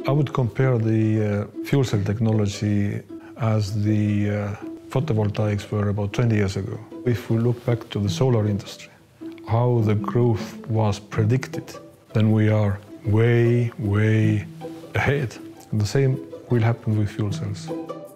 I would compare the fuel cell technology as the photovoltaics were about 20 years ago. If we look back to the solar industry, how the growth was predicted, then we are way, way ahead. And the same will happen with fuel cells.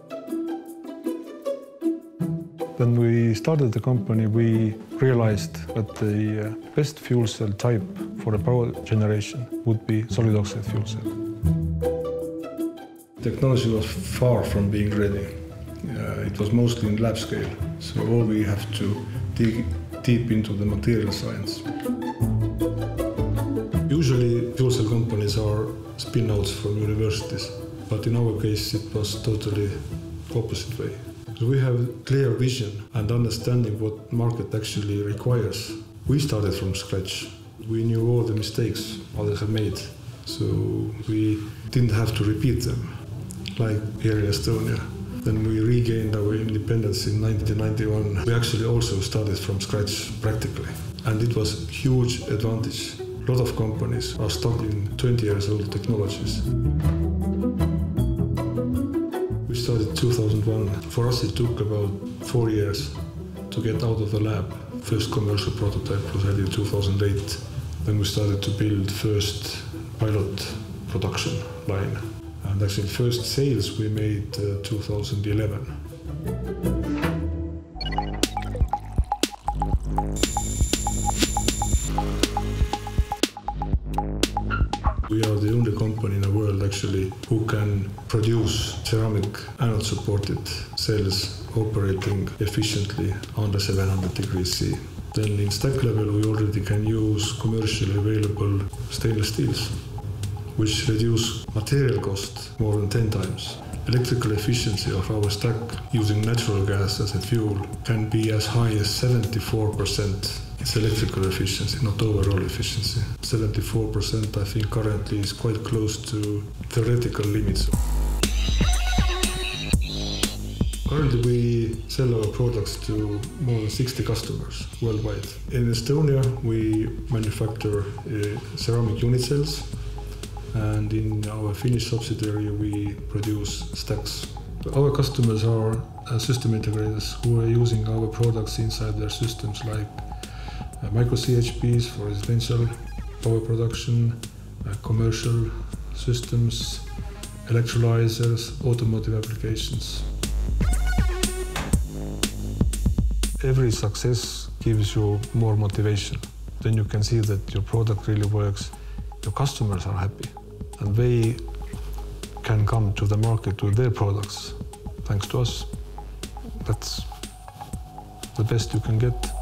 When we started the company, we realized that the best fuel cell type for the power generation would be solid oxide fuel cell. Technology was far from being ready. It was mostly in lab scale, so all we have to dig deep into the material science. Usually fuel cell companies are spin-outs from universities, but in our case it was totally opposite way. We have clear vision and understanding what market actually requires. We started from scratch. We knew all the mistakes others have made, so we didn't have to repeat them, like here in Estonia. Then we regained our independence in 1991. We actually also started from scratch practically, and it was a huge advantage. A lot of companies are stuck in 20 years old technologies. We started 2001. For us it took about 4 years to get out of the lab. First commercial prototype was ready in 2008. Then we started to build first pilot production line. And actually first sales we made 2011. We are the only company in the world actually who can produce ceramic anode-supported cells operating efficiently under 700 degrees C. Then in stack level we already can use commercially available stainless steels, which reduce material cost more than 10 times. Electrical efficiency of our stack using natural gas as a fuel can be as high as 74%. It's electrical efficiency, not overall efficiency. 74% I think currently is quite close to theoretical limits. Currently we sell our products to more than 60 customers worldwide. In Estonia we manufacture ceramic unit cells, and in our Finnish subsidiary we produce stacks. Our customers are system integrators who are using our products inside their systems, like micro CHPs for residential power production, commercial systems, electrolyzers, automotive applications. Every success gives you more motivation. Then you can see that your product really works, your customers are happy, and they can come to the market with their products thanks to us. That's the best you can get.